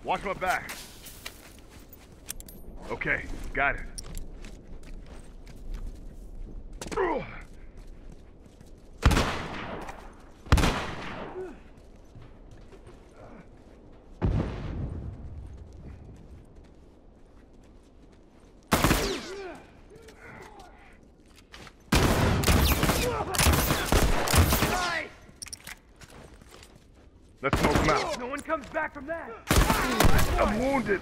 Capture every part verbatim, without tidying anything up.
Watch my back. Okay, got it. Let's smoke him out. No one comes back from that. I'm wounded.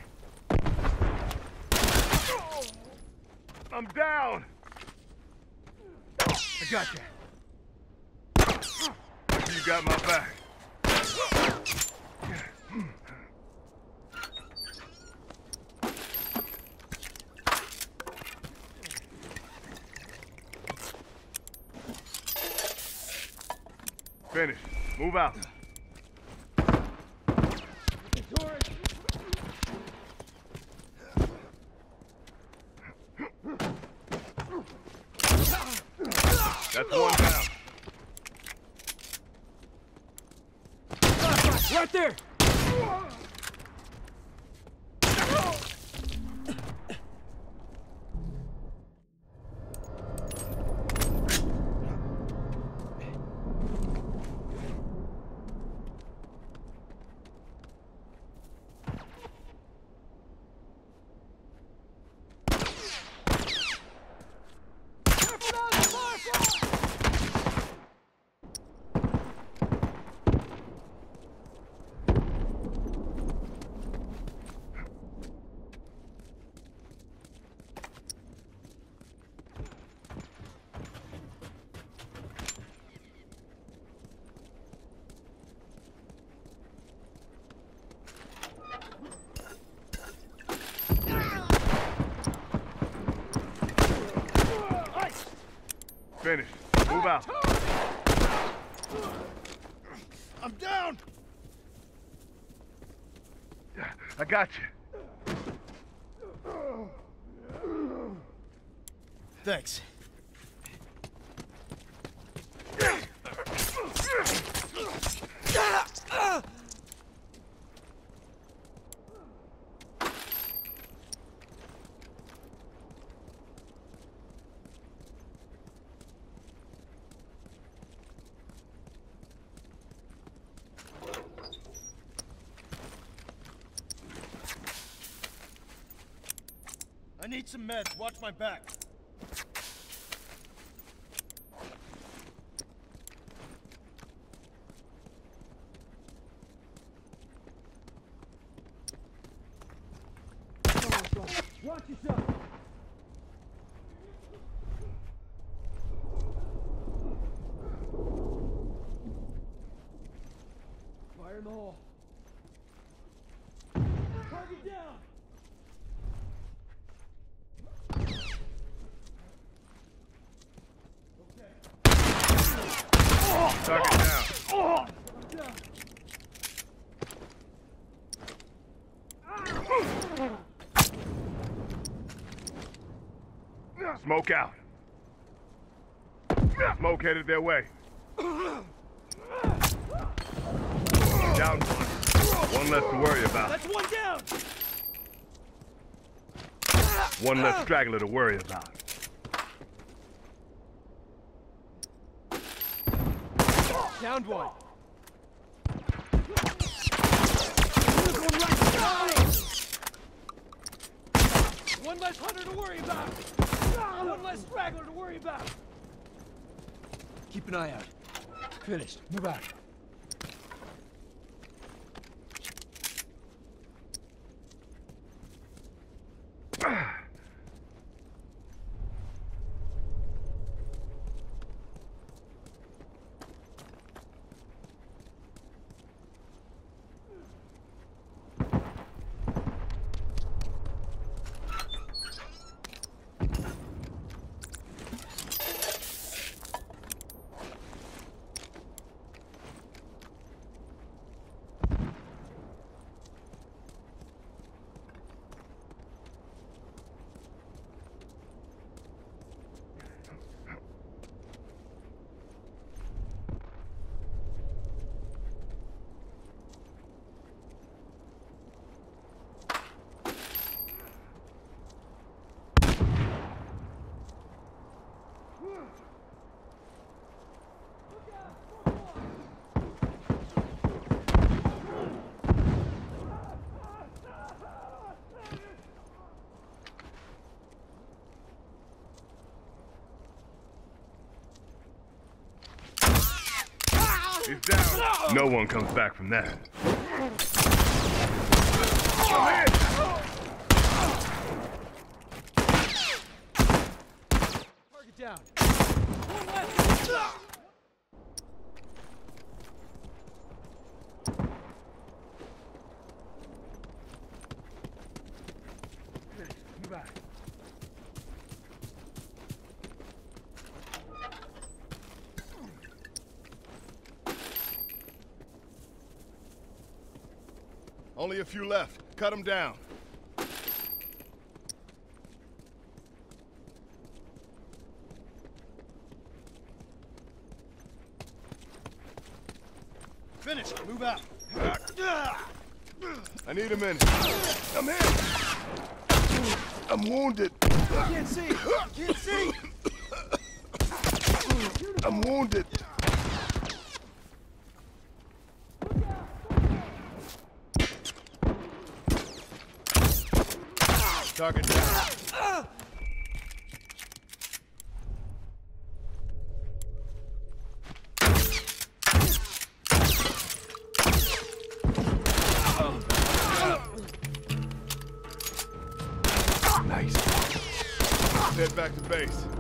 I'm down. I got you. You got my back. Finish. Move out. That's one down. Right there! Finish. Move out. I'm down! I got you. Thanks. I need some meds. Watch my back. Watch yourself! Fire in the hole. Target down! Target down. Oh! Smoke out. Smoke headed their way. Down one. One less to worry about. That's one down! One less straggler to worry about. Downed one. One less hunter to worry about. One less straggler to worry about. Keep an eye out. Finished. Move out. He's down. No one comes back from that. Come in. Target down. One left. Move back. Only a few left. Cut them down. Finished. Move out. I need a minute. I'm hit. I'm wounded. I can't see. I can't see. I'm wounded. Target down. Nice. Head back to base.